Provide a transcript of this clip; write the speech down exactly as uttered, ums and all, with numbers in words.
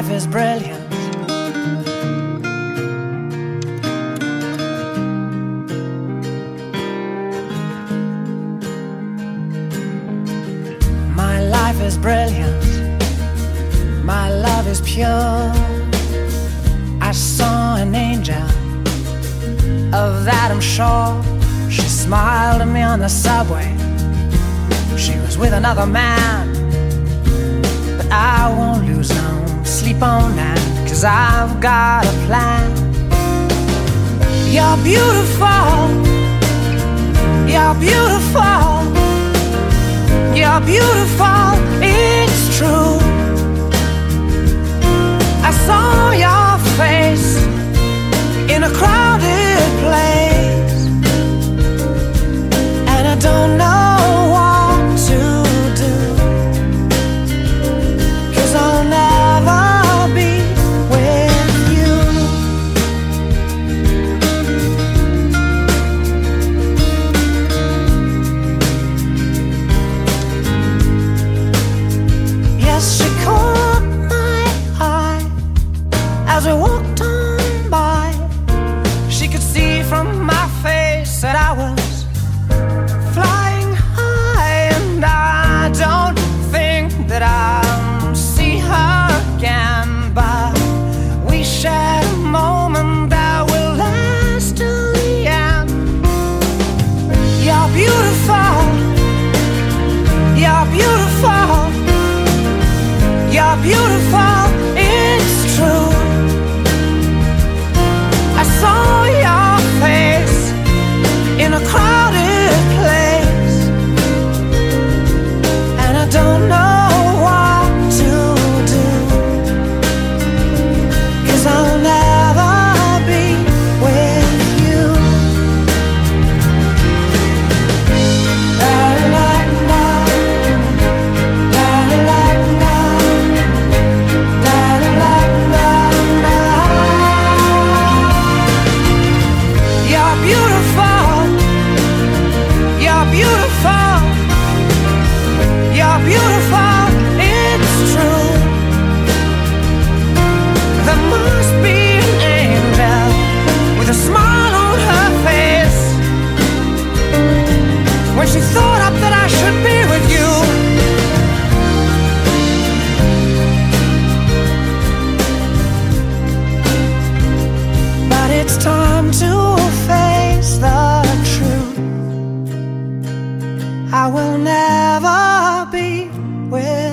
life is brilliant. My life is brilliant. My love is pure. I saw an angel, of that I'm sure. She smiled at me on the subway. She was with another man, but I won't lose no sleep on that, 'cause I've got a plan. You're beautiful. You're beautiful. You're beautiful, it's true. I saw your face in a crowded place, and I don't know what to do, 'cause I'll never be with you. Yes, she caught my eye as we walked on by. She could see from my face that I was flying high, and I don't think that I'll see her again, but we shared a moment that will last till the end. You're beautiful. You're beautiful. You're beautiful, it's true. I saw your face in a crowded place, and I don't know what to do, 'cause I'll never be with you. La la la, la la la, la la la la. You're beautiful. You're beautiful. You're beautiful, it's true. There must be an angel with a smile on her face when she thought up that I should be with you. But it's time to face the truth. I will never be with